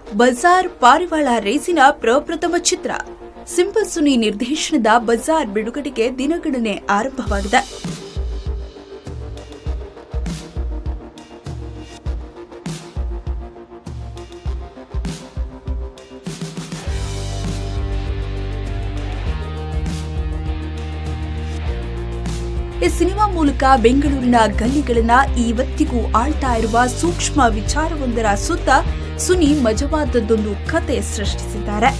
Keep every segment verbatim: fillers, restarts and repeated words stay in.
ಬಜಾರ್ ಪಾರಿವಾಳ ರೇಸಿನ ಪ್ರಪ್ರಥಮ ಚಿತ್ರ ಸಿಂಪಲ್ ಸುನಿ ನಿರ್ದೇಶನದ ಬಜಾರ್ ಬಿಡುಗಡೆಗೆ ದಿನಗಣನೆ ಆರಂಭವಾಗಿದೆ. ಈ ಸಿನಿಮಾ ಮೂಲಕ ಬೆಂಗಳೂರಿನ ಗಲ್ಲಿಗಳನ್ನ ಇವತ್ತಿಗೂ ಆಳ್ತಾ ಇರುವ ಸೂಕ್ಷ್ಮ ವಿಚಾರವೊಂದರ ಸುತ್ತ ಸುನಿ ಮಜವಾದದ್ದೊಂದು ಕತೆ ಸೃಷ್ಟಿಸಿದ್ದಾರೆ.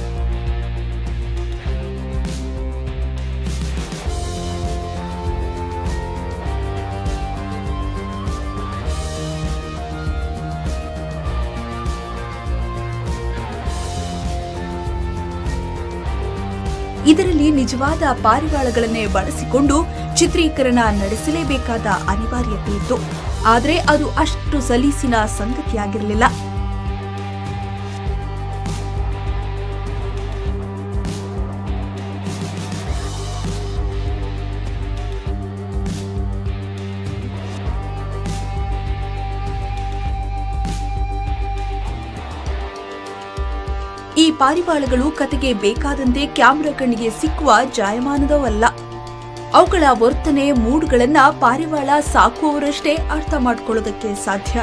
ಇದರಲ್ಲಿ ನಿಜವಾದ ಪಾರಿವಾಳಗಳನ್ನೇ ಬಳಸಿಕೊಂಡು ಚಿತ್ರೀಕರಣ ನಡೆಸಲೇಬೇಕಾದ ಅನಿವಾರ್ಯತೆ ಇತ್ತು. ಆದರೆ ಅದು ಅಷ್ಟು ಸಲೀಸಿನ ಸಂಗತಿಯಾಗಿರಲಿಲ್ಲ. ಈ ಪಾರಿವಾಳಗಳು ಕತೆಗೆ ಬೇಕಾದಂತೆ ಕ್ಯಾಮೆರಾ ಕಣ್ಣಿಗೆ ಸಿಕ್ಕುವ ಜಾಯಮಾನದವಲ್ಲ. ಅವುಗಳ ವರ್ತನೆ ಮೂಡ್ಗಳನ್ನ ಪಾರಿವಾಳ ಸಾಕುವವರಷ್ಟೇ ಅರ್ಥ ಮಾಡಿಕೊಳ್ಳೋದಕ್ಕೆ ಸಾಧ್ಯ.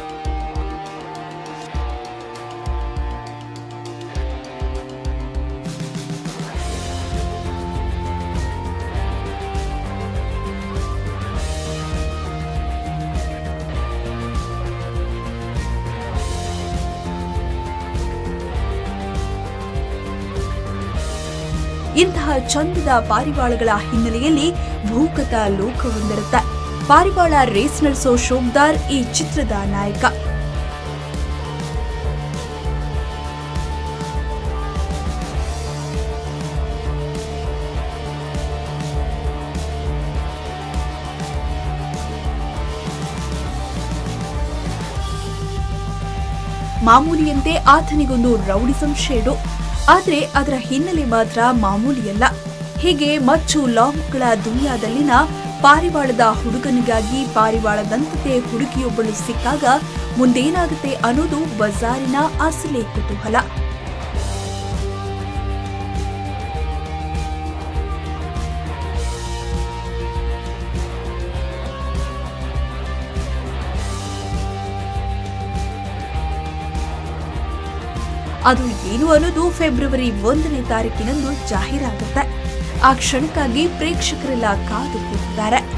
ಇಂತಹ ಚಂದದ ಪಾರಿವಾಳಗಳ ಹಿನ್ನೆಲೆಯಲ್ಲಿ ಭೂಗತ ಲೋಕವೊಂದಿರುತ್ತೆ. ಪಾರಿವಾಳ ರೇಸ್ ನಡೆಸೋ ಶೋಭದಾರ್ ಈ ಚಿತ್ರದ ನಾಯಕ. ಮಾಮೂಲಿಯಂತೆ ಆತನಿಗೊಂದು ರೌಡಿಸಂ ಶೇಡು. ಆದರೆ ಅದರ ಹಿನ್ನೆಲೆ ಮಾತ್ರ ಮಾಮೂಲಿಯಲ್ಲ. ಹೀಗೆ ಮಚ್ಚು ಲಾಂಗ್ಗಳ ದುನಿಯಾದಲ್ಲಿನ ಪಾರಿವಾಳದ ಹುಡುಗನಿಗಾಗಿ ಪಾರಿವಾಳದಂತೆ ಹುಡುಗಿಯೊಬ್ಬಳು ಸಿಕ್ಕಾಗ ಮುಂದೇನಾಗುತ್ತೆ ಅನ್ನೋದು ಬಜಾರಿನ ಅಸಲಿ ಕುತೂಹಲ. ಅದು ಏನು ಅನ್ನೋದು ಫೆಬ್ರವರಿ ಒಂದನೇ ತಾರೀಕಿನಂದು ಜಾಹೀರಾಗುತ್ತೆ. ಆ ಕ್ಷಣಕ್ಕಾಗಿ ಪ್ರೇಕ್ಷಕರೆಲ್ಲ ಕಾದು ಕೂತಿದ್ದಾರೆ.